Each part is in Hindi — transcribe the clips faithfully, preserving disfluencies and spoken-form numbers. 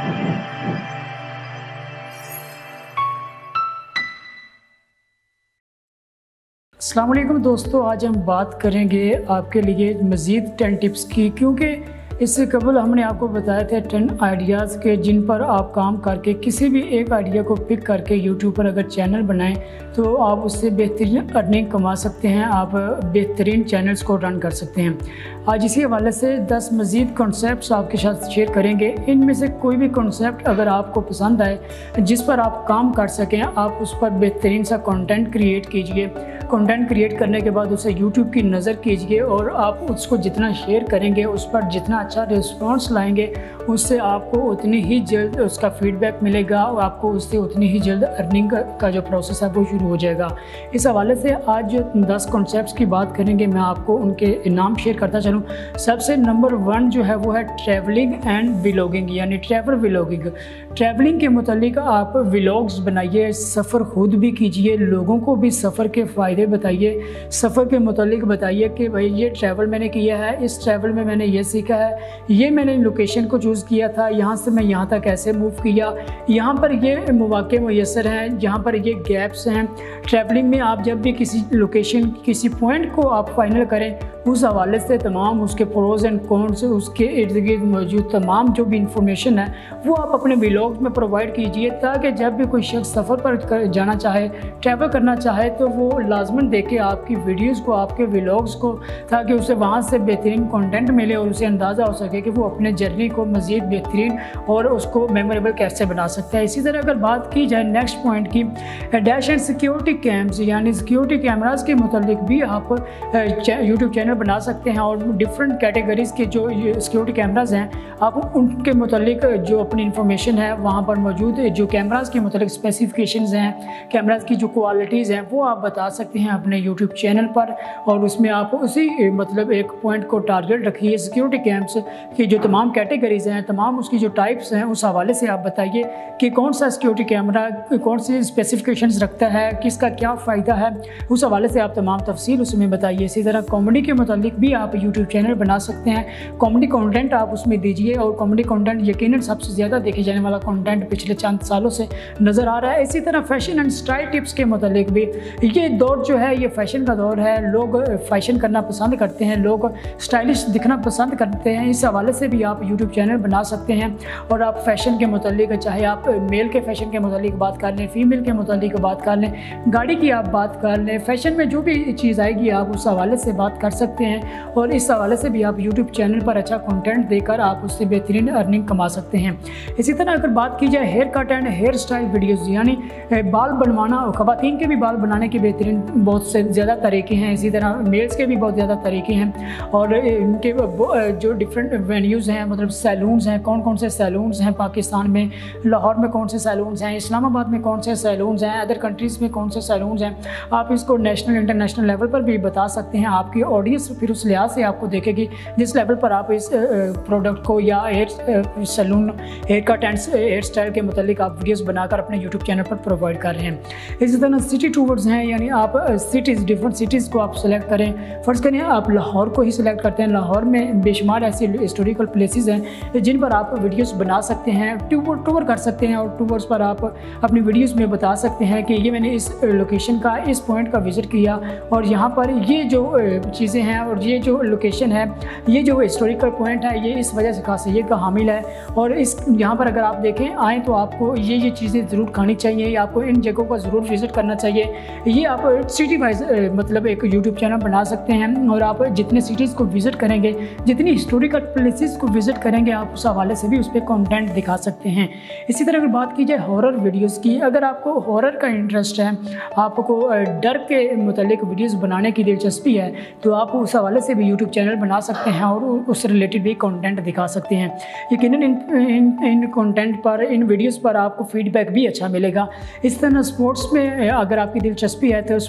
अस्सलाम वालेकुम दोस्तों, आज हम बात करेंगे आपके लिए मज़ीद टेन टिप्स की, क्योंकि इससे कबल हमने आपको बताया था टेन आइडियाज़ के जिन पर आप काम करके किसी भी एक आइडिया को पिक करके यूट्यूब पर अगर चैनल बनाएं तो आप उससे बेहतरीन अर्निंग कमा सकते हैं, आप बेहतरीन चैनल्स को रन कर सकते हैं। आज इसी हवाले से दस मज़ीद कॉन्सेप्ट्स आपके साथ शेयर करेंगे। इनमें से कोई भी कॉन्सेप्ट अगर आपको पसंद आए, जिस पर आप काम कर सकें, आप उस पर बेहतरीन सा कंटेंट क्रिएट कीजिए। कंटेंट क्रिएट करने के बाद उसे यूट्यूब की नज़र कीजिए और आप उसको जितना शेयर करेंगे, उस पर जितना अच्छा रिस्पॉन्स लाएंगे, उससे आपको उतनी ही जल्द उसका फीडबैक मिलेगा और आपको उससे उतनी ही जल्द अर्निंग का जो प्रोसेस है वो शुरू हो जाएगा। इस हवाले से आज जो दस कॉन्सेप्ट्स की बात करेंगे, मैं आपको उनके नाम शेयर करता चलूँ। सबसे नंबर वन जो है वो है ट्रैवलिंग एंड व्लॉगिंग, यानी ट्रैवल व्लॉगिंग। ट्रैवलिंग के मुतालिक आप व्लॉग्स बनाइए, सफ़र खुद भी कीजिए, लोगों को भी सफ़र के फ़ायदे बताइए, सफ़र के मुतालिक बताइए कि भाई ये ट्रैवल मैंने किया है, इस ट्रैवल में मैंने ये सीखा है, ये मैंने लोकेशन को चूज़ किया था, यहाँ से मैं यहाँ तक कैसे मूव किया, यहाँ पर ये मौके मुयस्सर हैं, यहाँ पर ये गैप्स हैं। ट्रैवलिंग में आप जब भी किसी लोकेशन, किसी पॉइंट को आप फाइनल करें, उस हवाले से तमाम उसके प्रोज एंड कॉन्स, उसके इर्द गिर्द मौजूद तमाम जो भी इंफॉर्मेशन है वो आप अपने व्लॉग में प्रोवाइड कीजिए, ताकि जब भी कोई शख्स सफ़र पर जाना चाहे, ट्रैवल करना चाहे, तो वो लाजमन देखे आपकी वीडियोज़ को, आपके व्लॉग्स को, ताकि उसे वहाँ से बेहतरीन कंटेंट मिले और उसे अंदाज़ा हो सके कि वो अपने जर्नी को मज़ीद बेहतरीन और उसको मेमोरेबल कैसे बना सकता है। इसी तरह अगर बात की जाए नेक्स्ट पॉइंट की, डैश एंड सिक्योरिटी कैम्स, यानी सिक्योरिटी कैमरास के मुतालिक भी आप यूट्यूब चैनल बना सकते हैं और डिफरेंट कैटेगरीज़ के जो सिक्योरिटी कैमरास हैं, आप उनके मुतालिक जो अपनी इंफॉर्मेशन है वहाँ पर मौजूद, जो कैमरास के मुतालिक स्पेसिफिकेशंस हैं, कैमरास की जो क्वालिटीज़ हैं, वो आप बता सकते हैं अपने यूट्यूब चैनल पर। और उसमें आप उसी मतलब एक पॉइंट को टारगेट रखिए, सिक्योरिटी कैम्स की जो तमाम कैटेगरीज़ हैं, तमाम उसकी जो टाइप्स हैं, उस हवाले से आप बताइए कि कौन सा सिक्योरिटी कैमरा कौन सी स्पेसिफिकेशंस रखता है, किसका क्या फ़ायदा है, उस हवाले से आप तमाम तफसील उसमें बताइए। इसी तरह कॉमेडी के मुतालिक भी आप यूट्यूब चैनल बना सकते हैं, कॉमेडी कंटेंट आप उसमें दीजिए। और कॉमेडी कंटेंट यकीनन सबसे ज़्यादा देखे जाने वाला कंटेंट पिछले चंद सालों से नज़र आ रहा है। इसी तरह फैशन एंड स्टाइल टिप्स के मुतालिक भी, ये दौर जो है ये फ़ैशन का दौर है, लोग फ़ैशन करना पसंद करते हैं, लोग स्टाइलिश दिखना पसंद करते हैं। इस हवाले से भी आप यूट्यूब चैनल बना सकते हैं और आप फ़ैशन के मुतालिक, चाहे आप मेल के फ़ैशन के मुतालिक बात कर लें, फ़ीमेल के मुतालिक बात कर लें, गाड़ी की आप बात कर लें, फ़ैशन में जो भी चीज़ आएगी आप उस हवाले से बात कर सकते हैं। और इस हवाले से भी आप यूट्यूब चैनल पर अच्छा कंटेंट देकर आप उससे बेहतरीन अर्निंग कमा सकते हैं। इसी तरह अगर बात की जाए hair cut and hair style videos, यानी बाल बनवाना, ख़वातीन के भी बाल बनाने के बेहतरीन बहुत से ज़्यादा तरीके हैं, इसी तरह मेल्स के भी बहुत ज़्यादा तरीके हैं। और इनके जो डिफरेंट वेन्यूज़ हैं, मतलब सैलून्स हैं, कौन कौन से सैलून्स हैं पाकिस्तान में, लाहौर में कौन से सैलून्स हैं, इस्लामाबाद में कौन से सैलून्स हैं, अदर कंट्रीज़ में कौन से सैलून्स हैं, आप इसको नेशनल इंटरनेशनल लेवल पर भी बता सकते हैं। आपकी ऑडियंस फिर उस लिहाज से आपको देखेगी जिस लेवल पर आप इस प्रोडक्ट को या hair salon, hair cut and hair style के मुतालिक आप वीडियोस बनाकर अपने यूट्यूब चैनल पर प्रोवाइड कर रहे हैं। इसी तरह सिटी टूर्स हैं, यानी आप सिटीज़, डिफरेंट सिटीज़ को आप सेलेक्ट करें। फ़र्ज़ करें आप लाहौर को ही सिलेक्ट करते हैं, लाहौर में बेशुमार ऐसे हिस्टोरिकल प्लेसेस हैं जिन पर आप वीडियोस बना सकते हैं, टूर टूर कर सकते हैं और टूर्स पर आप अपनी वीडियोस में बता सकते हैं कि ये मैंने इस लोकेशन का, इस पॉइंट का विज़िट किया और यहाँ पर ये जो चीज़ें हैं और ये जो लोकेशन है, ये जो हिस्टोरिकल पॉइंट है, ये इस वजह से खासियत का हामिल है। और इस यहाँ पर अगर आप देखें आएँ तो आपको ये ये चीज़ें ज़रूर खानी चाहिए, या आपको इन जगहों का ज़रूर विज़िट करना चाहिए। ये आप सिटी वाइज मतलब एक यूट्यूब चैनल बना सकते हैं और आप जितने सिटीज़ को विज़िट करेंगे, जितनी हिस्टोरिकल प्लेसेस को विज़िट करेंगे, आप उस हवाले से भी उस पर कंटेंट दिखा सकते हैं। इसी तरह अगर बात की जाए हॉरर वीडियोज़ की, अगर आपको हॉरर का इंटरेस्ट है, आपको डर के मुतालिक वीडियोज़ बनाने की दिलचस्पी है, तो आप उस हवाले से भी यूट्यूब चैनल बना सकते हैं और उससे रिलेटेड भी कंटेंट दिखा सकते हैं। यकीनन इन इन इन कंटेंट पर, इन वीडियोस पर आपको फीडबैक भी अच्छा मिलेगा। इस तरह स्पोर्ट्स में अगर आपकी दिलचस्पी है तो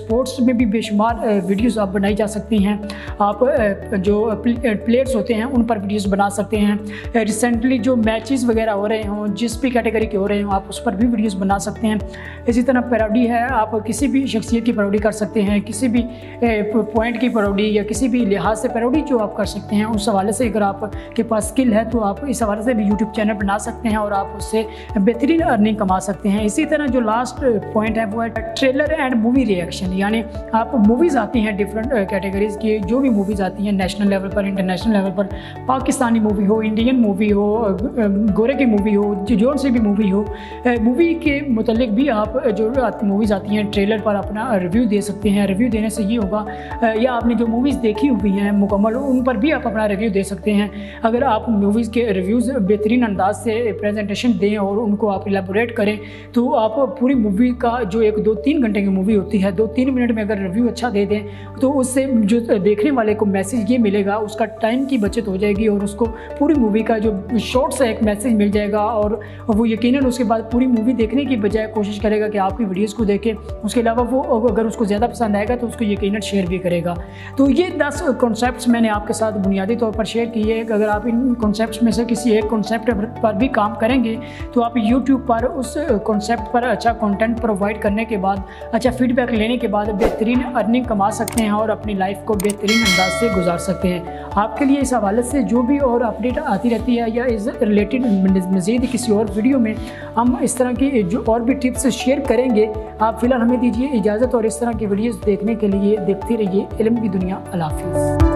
स्पोर्ट्स में भी बेशुमार वीडियोस आप बनाई जा सकती हैं। आप जो प्लेयर्स होते हैं उन पर वीडियोस बना सकते हैं। रिसेंटली जो मैचेस वगैरह हो रहे हों, जिस भी कैटेगरी के हो रहे हों, आप उस पर भी वीडियोस बना सकते हैं। इसी तरह पैरोडी है, आप किसी भी शख्सियत की पैरोडी कर सकते हैं, किसी भी पॉइंट की पैरोडी या किसी भी लिहाज से पैरोडी जो आप कर सकते हैं। उस हवाले से अगर आपके पास स्किल है तो आप इस हवाले से भी यूट्यूब चैनल बना सकते हैं और आप उससे बेहतरीन अर्निंग कमा सकते हैं। इसी तरह जो लास्ट पॉइंट है वो है ट्रेलर एंड मूवी रिएक्शन, यानी आप मूवीज़ आती हैं डिफरेंट कैटेगरीज़ की, जो भी मूवीज़ आती हैं नेशनल लेवल पर, इंटरनेशनल लेवल पर, पाकिस्तानी मूवी हो, इंडियन मूवी हो, गोरे की मूवी हो, जोन से भी मूवी हो, मूवी के मुतल्लिक भी आप जो मूवीज़ आती हैं ट्रेलर पर अपना रिव्यू दे सकते हैं। रिव्यू देने से ये होगा, या आपने जो मूवीज़ देखी हुई हैं मुकम्मल, उन पर भी आप अपना रिव्यू दे सकते हैं। अगर आप मूवीज़ के रिव्यूज़ बेहतरीन अंदाज से प्रेजेंटेशन दें और उनको आप एलेबोरेट करें तो आप पूरी मूवी का जो एक दो तीन घंटे की मूवी होती है, दो तीन मिनट में अगर रिव्यू अच्छा दे दें तो उससे जो देखने वाले को मैसेज ये मिलेगा, उसका टाइम की बचत हो जाएगी और उसको पूरी मूवी का जो शॉर्ट सा एक मैसेज मिल जाएगा और वो यकीनन उसके बाद पूरी मूवी देखने की बजाय कोशिश करेगा कि आपकी वीडियोस को देखे। उसके अलावा वो अगर उसको ज़्यादा पसंद आएगा तो उसको यकीनन शेयर भी करेगा। तो ये दस कॉन्सेप्ट्स मैंने आपके साथ बुनियादी तौर पर शेयर किए। अगर आप इन कॉन्सेप्ट्स में से किसी एक कॉन्सेप्ट पर भी काम करेंगे तो आप यूट्यूब पर उस कॉन्सेप्ट पर अच्छा कंटेंट प्रोवाइड करने के बाद, अच्छा फीडबैक लेने के बाद बेहतरीन अर्निंग कमा सकते हैं और अपनी लाइफ को बेहतरीन अंदाज से गुजार सकते हैं। आपके लिए इस हवाले से जो भी और अपडेट आती रहती है या इस रिलेटेड मज़ीद किसी और वीडियो में हम इस तरह की जो और भी टिप्स शेयर करेंगे। आप फ़िलहाल हमें दीजिए इजाज़त और इस तरह की वीडियोज़ देखने के लिए देखते रहिए इल्म की दुनिया। अल्लाह हाफ़िज़।